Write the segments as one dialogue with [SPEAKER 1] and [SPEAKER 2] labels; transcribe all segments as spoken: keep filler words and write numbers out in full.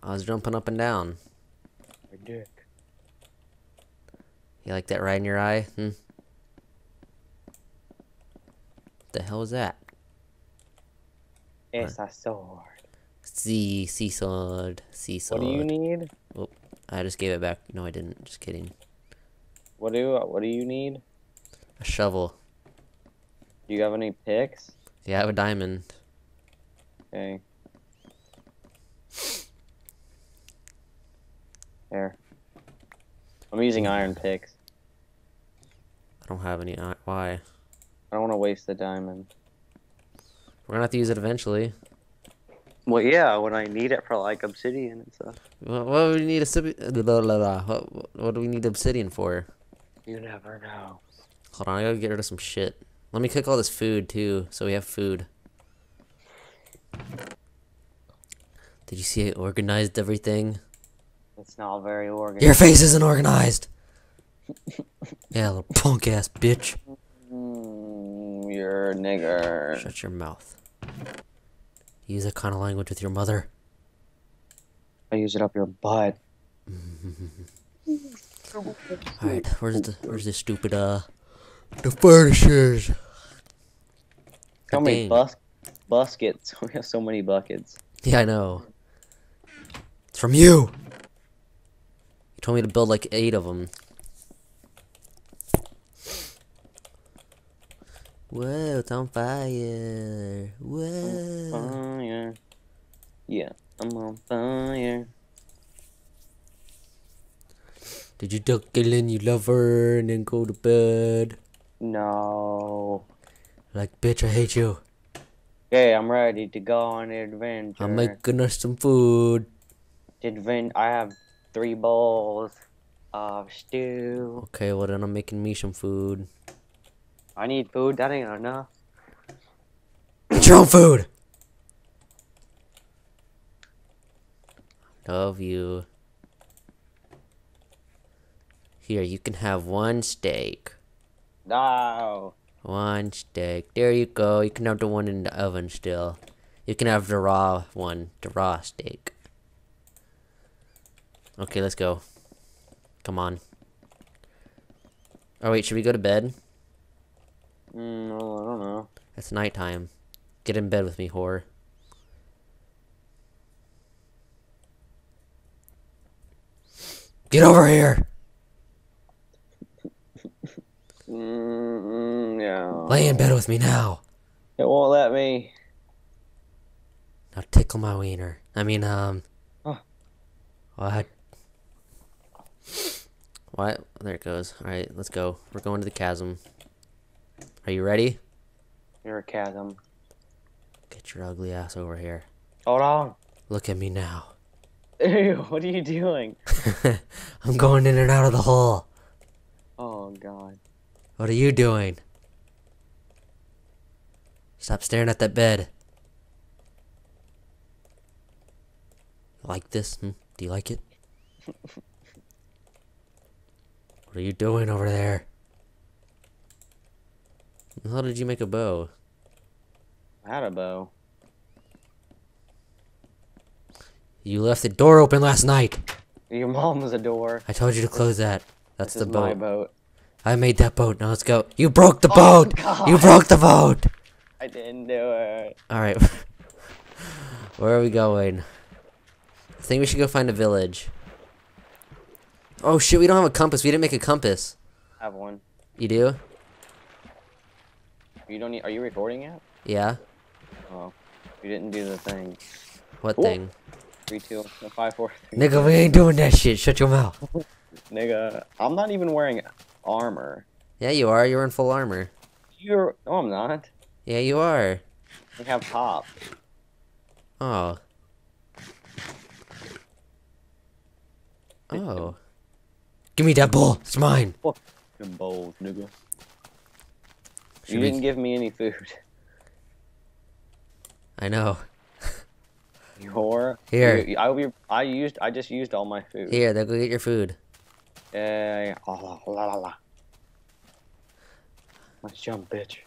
[SPEAKER 1] I was jumping up and down.
[SPEAKER 2] My dick.
[SPEAKER 1] You like that right in your eye? Hmm? What the hell was that?
[SPEAKER 2] It's a sword.
[SPEAKER 1] Sea, sea sword, sea sword.
[SPEAKER 2] What do you need?
[SPEAKER 1] Oh, I just gave it back. No, I didn't. Just kidding.
[SPEAKER 2] What do What do you need?
[SPEAKER 1] A shovel.
[SPEAKER 2] Do you have any picks?
[SPEAKER 1] Yeah, I have a diamond.
[SPEAKER 2] Okay. There. I'm using iron picks.
[SPEAKER 1] I don't have any. Uh, why?
[SPEAKER 2] I don't want to waste the diamond.
[SPEAKER 1] We're gonna have to use it eventually.
[SPEAKER 2] Well, yeah, when I need it for like obsidian and stuff.
[SPEAKER 1] What, what do we need a what, what do we need obsidian for?
[SPEAKER 2] You never know.
[SPEAKER 1] Hold on, I gotta get rid of some shit. Let me cook all this food too, so we have food. Did you see I organized everything?
[SPEAKER 2] It's not very organized.
[SPEAKER 1] Your face isn't organized. Yeah, little punk ass bitch.
[SPEAKER 2] Mm, you're a nigger.
[SPEAKER 1] Shut your mouth. Use that kind of language with your mother.
[SPEAKER 2] I use it up your butt.
[SPEAKER 1] Alright, where's the where's the stupid uh the furnishers?
[SPEAKER 2] How
[SPEAKER 1] God
[SPEAKER 2] many
[SPEAKER 1] dang.
[SPEAKER 2] bus buckets? We have so many buckets.
[SPEAKER 1] Yeah, I know. It's from you. You told me to build like eight of them. Whoa, it's on fire. Whoa.
[SPEAKER 2] Fire. Yeah, I'm on fire.
[SPEAKER 1] Did you duck Killin, you lover, and then go to bed?
[SPEAKER 2] No.
[SPEAKER 1] Like, bitch, I hate you.
[SPEAKER 2] Okay, I'm ready to go on an adventure.
[SPEAKER 1] I'm making us some food.
[SPEAKER 2] Advent. I have three bowls of stew.
[SPEAKER 1] Okay, well then I'm making me some food.
[SPEAKER 2] I need food. That ain't enough.
[SPEAKER 1] Get your own food! Love you. Here, you can have one steak.
[SPEAKER 2] No.
[SPEAKER 1] One steak. There you go. You can have the one in the oven still. You can have the raw one. The raw steak. Okay, let's go. Come on. Oh wait, should we go to bed?
[SPEAKER 2] Mm, no, I don't know.
[SPEAKER 1] It's nighttime. Get in bed with me, whore. Get over here!
[SPEAKER 2] Mm, yeah.
[SPEAKER 1] Lay in bed with me now.
[SPEAKER 2] It won't let me.
[SPEAKER 1] Now tickle my wiener. I mean, um...
[SPEAKER 2] Huh.
[SPEAKER 1] What? What? There it goes. Alright, let's go. We're going to the chasm. Are you ready?
[SPEAKER 2] You're a chasm.
[SPEAKER 1] Get your ugly ass over here.
[SPEAKER 2] Hold on.
[SPEAKER 1] Look at me now.
[SPEAKER 2] Ew, what are you doing?
[SPEAKER 1] I'm going in and out of the hole.
[SPEAKER 2] Oh, God.
[SPEAKER 1] What are you doing? Stop staring at that bed. Like this? Hmm? Do you like it? What are you doing over there? How did you make a bow?
[SPEAKER 2] I had a bow.
[SPEAKER 1] You left the door open last night.
[SPEAKER 2] Your mom was a door.
[SPEAKER 1] I told you to close that. That's
[SPEAKER 2] This
[SPEAKER 1] the
[SPEAKER 2] is my
[SPEAKER 1] boat.
[SPEAKER 2] boat.
[SPEAKER 1] I made that boat. Now let's go. You broke the
[SPEAKER 2] Oh,
[SPEAKER 1] boat.
[SPEAKER 2] God.
[SPEAKER 1] You broke the boat.
[SPEAKER 2] I didn't do it.
[SPEAKER 1] All right. Where are we going? I think we should go find a village. Oh shit, we don't have a compass. We didn't make a compass.
[SPEAKER 2] I have one.
[SPEAKER 1] You do?
[SPEAKER 2] You don't need. Are you recording yet?
[SPEAKER 1] Yeah.
[SPEAKER 2] Oh, you didn't do the thing.
[SPEAKER 1] What
[SPEAKER 2] Whoa.
[SPEAKER 1] thing?
[SPEAKER 2] Three, two, no, five, four, three.
[SPEAKER 1] Nigga, we ain't doing that shit. Shut your mouth.
[SPEAKER 2] Nigga, I'm not even wearing armor.
[SPEAKER 1] Yeah, you are. You're in full armor.
[SPEAKER 2] You're. No, I'm not.
[SPEAKER 1] Yeah, you are.
[SPEAKER 2] We have top.
[SPEAKER 1] Oh. Oh. Give me that bull. It's mine.
[SPEAKER 2] Them bowls, nigga.
[SPEAKER 1] Should
[SPEAKER 2] You
[SPEAKER 1] we-
[SPEAKER 2] didn't give me any food.
[SPEAKER 1] I know.
[SPEAKER 2] You whore.
[SPEAKER 1] Here.
[SPEAKER 2] You, I, I, I used. I just used all my food.
[SPEAKER 1] Here, then go get your food.
[SPEAKER 2] Yeah. Oh, la la la. Nice jump, bitch.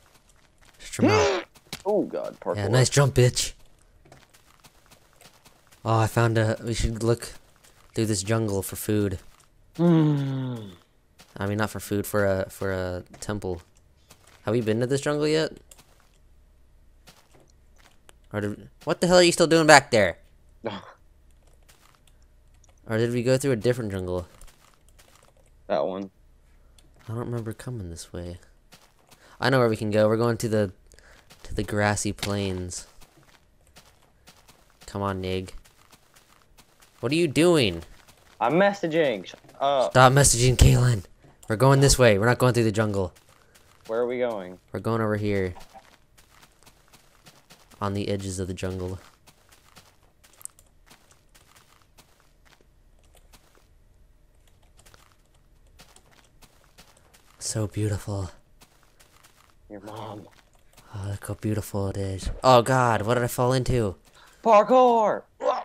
[SPEAKER 1] Shut your mouth.
[SPEAKER 2] Oh God, parkour.
[SPEAKER 1] Yeah, nice jump, bitch. Oh, I found a. We should look through this jungle for food.
[SPEAKER 2] Mm.
[SPEAKER 1] I mean, not for food, for a for a temple. Have we been to this jungle yet? Or did, what the hell are you still doing back there? Or did we go through a different jungle?
[SPEAKER 2] That one.
[SPEAKER 1] I don't remember coming this way. I know where we can go. We're going to the to the grassy plains. Come on, Nig. What are you doing?
[SPEAKER 2] I'm messaging. Shut up.
[SPEAKER 1] Stop messaging Killin. We're going this way. We're not going through the jungle.
[SPEAKER 2] Where are we going?
[SPEAKER 1] We're going over here. On the edges of the jungle. So beautiful.
[SPEAKER 2] Your mom.
[SPEAKER 1] Oh, look how beautiful it is. Oh god, what did I fall into?
[SPEAKER 2] Parkour!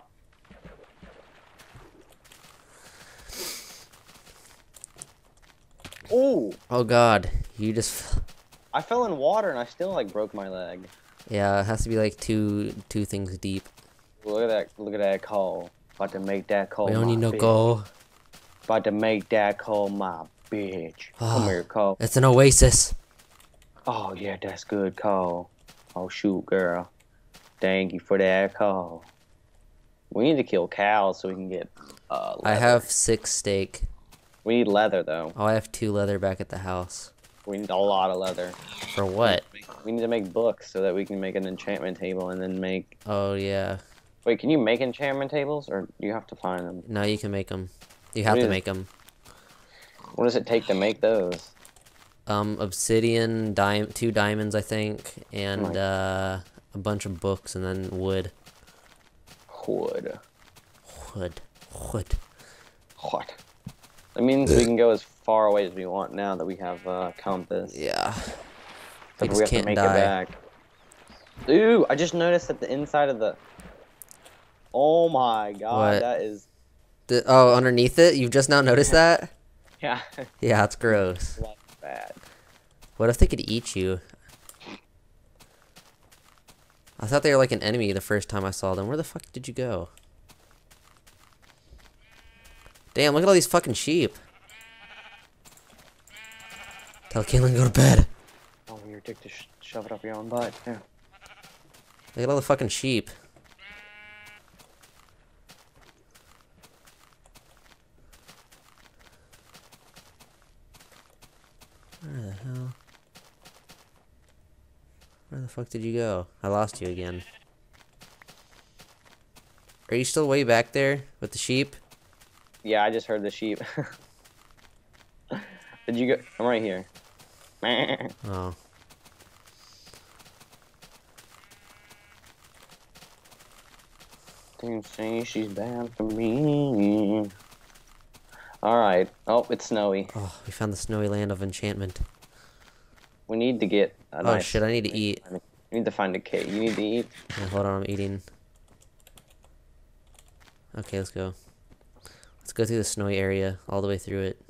[SPEAKER 2] Ooh!
[SPEAKER 1] Oh god, you just...
[SPEAKER 2] I fell in water and I still like broke my leg.
[SPEAKER 1] Yeah, it has to be like two two things deep.
[SPEAKER 2] Look at that! Look at that call. About to make that call.
[SPEAKER 1] We don't
[SPEAKER 2] my
[SPEAKER 1] need no
[SPEAKER 2] bitch.
[SPEAKER 1] goal.
[SPEAKER 2] About to make that call my bitch. Come
[SPEAKER 1] Oh,
[SPEAKER 2] here, call.
[SPEAKER 1] it's an oasis.
[SPEAKER 2] Oh yeah, that's good call. Oh shoot, girl. Thank you for that call. We need to kill cows so we can get. Uh,
[SPEAKER 1] I
[SPEAKER 2] leather.
[SPEAKER 1] have six steak.
[SPEAKER 2] We need leather though.
[SPEAKER 1] Oh, I have two leather back at the house.
[SPEAKER 2] We need a lot of leather.
[SPEAKER 1] For what?
[SPEAKER 2] We need to make books so that we can make an enchantment table and then make.
[SPEAKER 1] Oh yeah.
[SPEAKER 2] Wait, can you make enchantment tables or do you have to find them?
[SPEAKER 1] No, you can make them. You have
[SPEAKER 2] What
[SPEAKER 1] to
[SPEAKER 2] is-
[SPEAKER 1] make them.
[SPEAKER 2] What does it take to make those?
[SPEAKER 1] Um, obsidian, di two diamonds, I think, and
[SPEAKER 2] Right.
[SPEAKER 1] uh, a bunch of books, and then wood.
[SPEAKER 2] Wood.
[SPEAKER 1] Wood. Wood.
[SPEAKER 2] What? That means we can go as far away as we want now that we have uh, compass.
[SPEAKER 1] Yeah. We
[SPEAKER 2] Except
[SPEAKER 1] just
[SPEAKER 2] we have
[SPEAKER 1] can't
[SPEAKER 2] to make
[SPEAKER 1] die.
[SPEAKER 2] it back. Ooh, I just noticed that the inside of the. Oh my god,
[SPEAKER 1] What?
[SPEAKER 2] that is.
[SPEAKER 1] The, oh, underneath it? You've just now noticed that?
[SPEAKER 2] Yeah,
[SPEAKER 1] Yeah, it's gross.
[SPEAKER 2] that's bad.
[SPEAKER 1] What if they could eat you? I thought they were like an enemy the first time I saw them. Where the fuck did you go? Damn, look at all these fucking sheep. Tell Caitlin go to bed.
[SPEAKER 2] Oh, you're dick to sh shove it up your own butt. Yeah.
[SPEAKER 1] Look at all the fucking sheep. Where the hell? Where the fuck did you go? I lost you again. Are you still way back there with the sheep?
[SPEAKER 2] Yeah, I just heard the sheep. Did you go? I'm right here.
[SPEAKER 1] Oh.
[SPEAKER 2] Didn't say she's bad for me. Alright. Oh, it's snowy.
[SPEAKER 1] Oh, we found the snowy land of enchantment.
[SPEAKER 2] We need to get a
[SPEAKER 1] Oh
[SPEAKER 2] nice...
[SPEAKER 1] shit, I need to eat.
[SPEAKER 2] We need to find a cave. You need to eat?
[SPEAKER 1] Yeah, hold on, I'm eating. Okay, let's go. Let's go through the snowy area, all the way through it.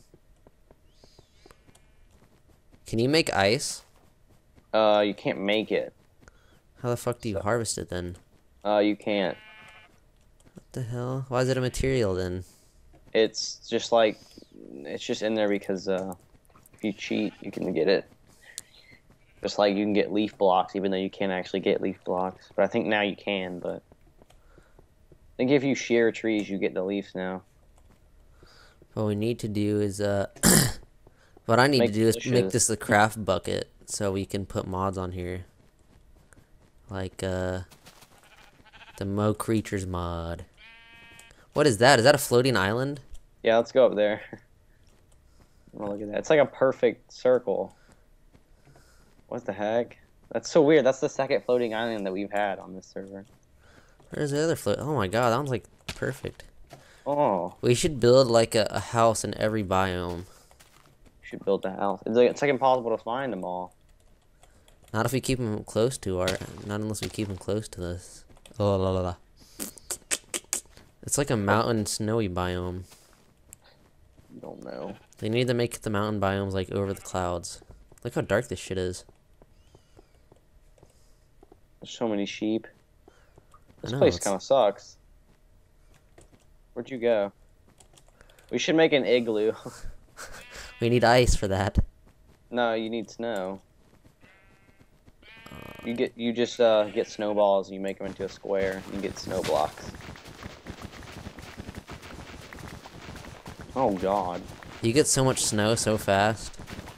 [SPEAKER 1] Can you make ice?
[SPEAKER 2] Uh, you can't make it.
[SPEAKER 1] How the fuck do you harvest it then?
[SPEAKER 2] Uh, you can't.
[SPEAKER 1] What the hell? Why is it a material then?
[SPEAKER 2] It's just like... It's just in there because, uh... if you cheat, you can get it. Just like you can get leaf blocks, even though you can't actually get leaf blocks. But I think now you can, but... I think if you shear trees, you get the leaves now.
[SPEAKER 1] What we need to do is, uh... what I need
[SPEAKER 2] Make
[SPEAKER 1] to do is make
[SPEAKER 2] bushes.
[SPEAKER 1] this a craft bucket, so we can put mods on here. Like, uh... the Mo Creatures mod. What is that? Is that a floating island?
[SPEAKER 2] Yeah, let's go up there. Oh, look at that. It's like a perfect circle. What the heck? That's so weird. That's the second floating island that we've had on this server.
[SPEAKER 1] Where's the other float? Oh my god, that one's like perfect.
[SPEAKER 2] Oh,
[SPEAKER 1] We should build like a, a house in every biome.
[SPEAKER 2] we should build the house. It's like, it's like impossible to find them all.
[SPEAKER 1] Not if we keep them close to our... Not unless we keep them close to this. Oh, la la la. It's like a mountain snowy biome.
[SPEAKER 2] Don't know.
[SPEAKER 1] They need to make the mountain biomes like over the clouds. Look how dark this shit is.
[SPEAKER 2] There's so many sheep.
[SPEAKER 1] I
[SPEAKER 2] This
[SPEAKER 1] know,
[SPEAKER 2] place
[SPEAKER 1] it's-
[SPEAKER 2] kind of sucks. Where'd you go? We should make an igloo.
[SPEAKER 1] We need ice for that.
[SPEAKER 2] No, you need snow. You get you just uh, get snowballs and you make them into a square. You get snow blocks. Oh god.
[SPEAKER 1] You get so much snow so fast.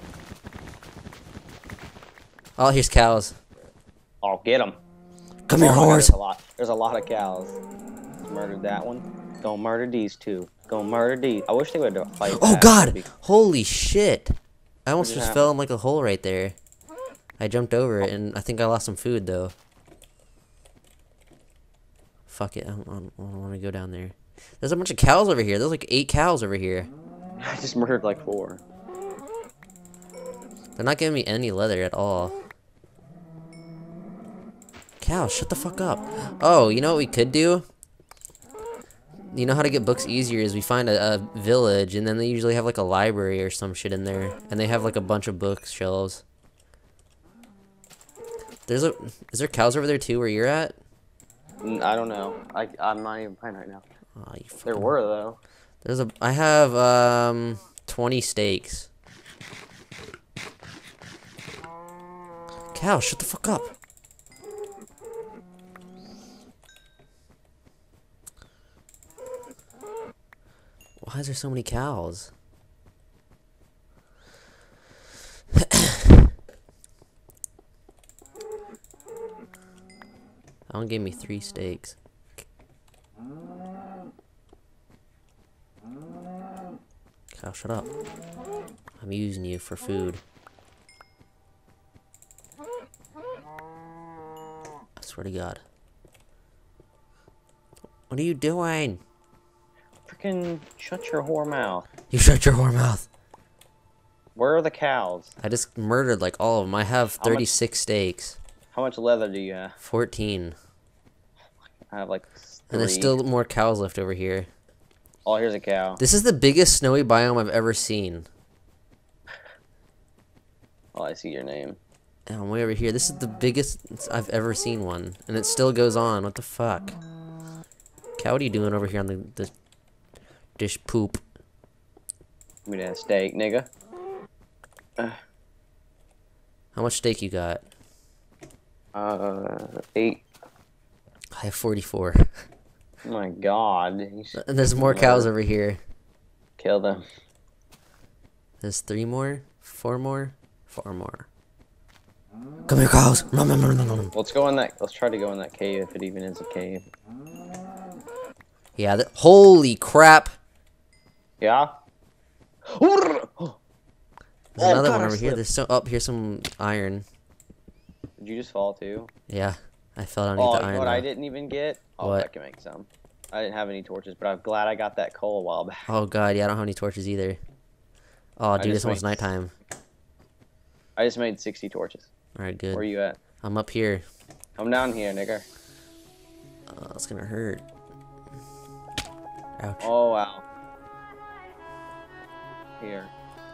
[SPEAKER 1] Oh, here's cows.
[SPEAKER 2] Oh, get them.
[SPEAKER 1] Come here,
[SPEAKER 2] Oh my God,
[SPEAKER 1] horse.
[SPEAKER 2] there's a lot. There's a lot of cows. Murdered that one. Gonna murder these two. Gonna murder these. I wish they would fight.
[SPEAKER 1] Oh
[SPEAKER 2] back.
[SPEAKER 1] god!
[SPEAKER 2] Be...
[SPEAKER 1] Holy shit! I almost
[SPEAKER 2] What just
[SPEAKER 1] just fell in like a hole right there. I jumped over it and I think I lost some food though. Fuck it, I don't, I don't, I don't want to go down there. There's a bunch of cows over here. There's like eight cows over here.
[SPEAKER 2] I just murdered like four.
[SPEAKER 1] They're not giving me any leather at all. Cows, shut the fuck up. Oh, you know what we could do? You know how to get books easier is we find a, a village and then they usually have like a library or some shit in there. And they have like a bunch of bookshelves. There's a, is there cows over there too where you're at?
[SPEAKER 2] I don't know. I, I'm not even playing right now.
[SPEAKER 1] Oh, you
[SPEAKER 2] There
[SPEAKER 1] fucking-
[SPEAKER 2] were though.
[SPEAKER 1] There's a, I have um twenty steaks. Cow, shut the fuck up. Why is there so many cows? That one gave me three steaks. Cow, shut up. I'm using you for food. I swear to God. What are you doing?
[SPEAKER 2] Freaking shut your whore mouth.
[SPEAKER 1] You shut your whore mouth.
[SPEAKER 2] Where are the cows?
[SPEAKER 1] I just murdered like all of them. I have
[SPEAKER 2] How much-
[SPEAKER 1] thirty-six steaks.
[SPEAKER 2] How much leather do you have?
[SPEAKER 1] fourteen.
[SPEAKER 2] I have like three.
[SPEAKER 1] And there's still more cows left over here.
[SPEAKER 2] Oh, here's a cow.
[SPEAKER 1] This is the biggest snowy biome I've ever seen.
[SPEAKER 2] Oh, I see your name.
[SPEAKER 1] And I'm way over here. This is the biggest I've ever seen one. And it still goes on. What the fuck? Cow, what are you doing over here on the, the dish poop?
[SPEAKER 2] Give me that steak, nigga. Uh,
[SPEAKER 1] How much steak you got?
[SPEAKER 2] uh eight.
[SPEAKER 1] I have forty-four.
[SPEAKER 2] Oh my god. You should
[SPEAKER 1] And there's more cows over here.
[SPEAKER 2] kill them.
[SPEAKER 1] There's three more? Four more? Four more. Come here, cows! Nom, nom, nom, nom, nom.
[SPEAKER 2] Let's go in that. Let's try to go in that cave if it even is a cave.
[SPEAKER 1] Yeah, that, holy crap!
[SPEAKER 2] Yeah.
[SPEAKER 1] There's
[SPEAKER 2] Oh,
[SPEAKER 1] another
[SPEAKER 2] God,
[SPEAKER 1] one
[SPEAKER 2] I
[SPEAKER 1] over here.
[SPEAKER 2] slipped.
[SPEAKER 1] There's so up here's some iron.
[SPEAKER 2] Did you just fall too?
[SPEAKER 1] Yeah, I fell underneath
[SPEAKER 2] Oh,
[SPEAKER 1] the
[SPEAKER 2] you know
[SPEAKER 1] iron.
[SPEAKER 2] what I
[SPEAKER 1] though.
[SPEAKER 2] didn't even get? Oh,
[SPEAKER 1] What?
[SPEAKER 2] I can make some. I didn't have any torches, but I'm glad I got that coal a while back.
[SPEAKER 1] Oh god, yeah, I don't have any torches either. Oh,
[SPEAKER 2] I
[SPEAKER 1] dude,
[SPEAKER 2] just
[SPEAKER 1] it's almost
[SPEAKER 2] made-
[SPEAKER 1] nighttime.
[SPEAKER 2] I just made sixty torches.
[SPEAKER 1] All right, good.
[SPEAKER 2] Where you at?
[SPEAKER 1] I'm up here.
[SPEAKER 2] I'm down here, nigga.
[SPEAKER 1] Uh, it's gonna hurt. Ouch.
[SPEAKER 2] Oh, wow. Here.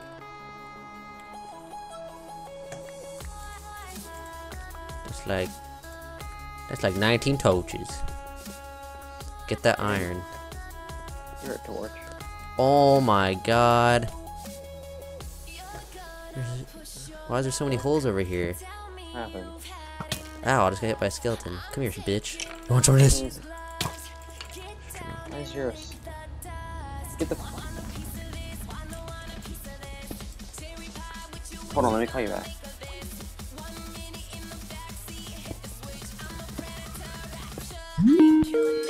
[SPEAKER 1] It's like that's like nineteen torches. Get that iron.
[SPEAKER 2] You're a torch.
[SPEAKER 1] Oh my god. There's- Why is there so many holes over here?
[SPEAKER 2] What happened?
[SPEAKER 1] Ow, I just got hit by a skeleton. Come here, bitch. You want some of this?
[SPEAKER 2] Where's yours? Get the. Hold on, let me call you back.